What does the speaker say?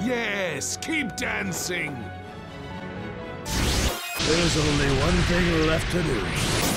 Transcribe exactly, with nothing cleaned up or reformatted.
Yes, keep dancing! There's only one thing left to do.